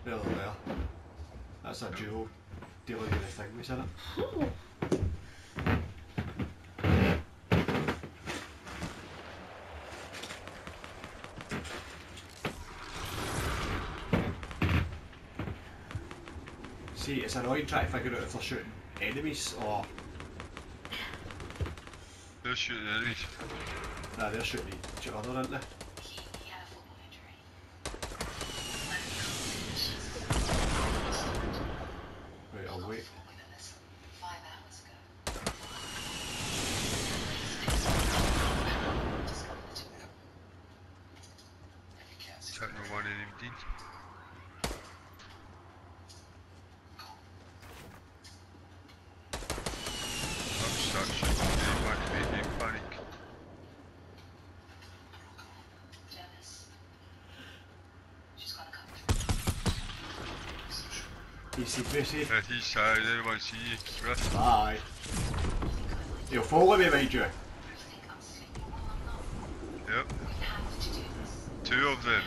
There. That's a dual dealing with the thing, isn't it? See, it's annoying trying to figure out if they're shooting enemies or... They're shooting enemies. Nah, they're shooting each other, aren't they? Right, I'll wait. Check no one indeed. Easy peasy. He's side, anyone see you? Right. Bye. He'll follow me, mind you. Yep. Two of them.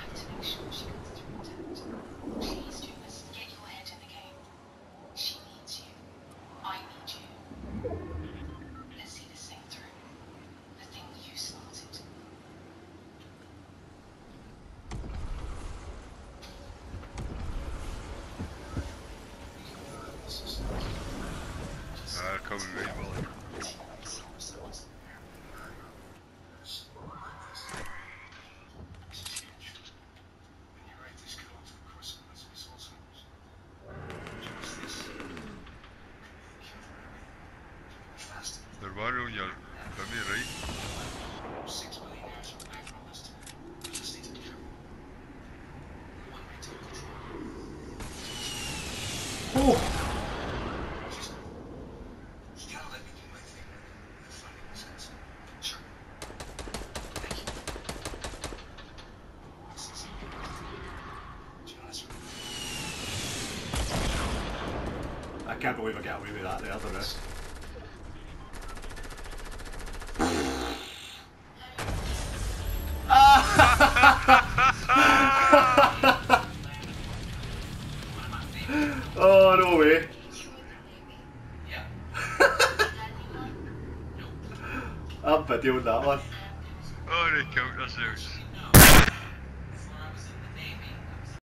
Coming right well. They're one on your right. Oh! I can't believe I got away with that the other day. Oh, no way. I'm videoing that one. Oh, they killed themselves.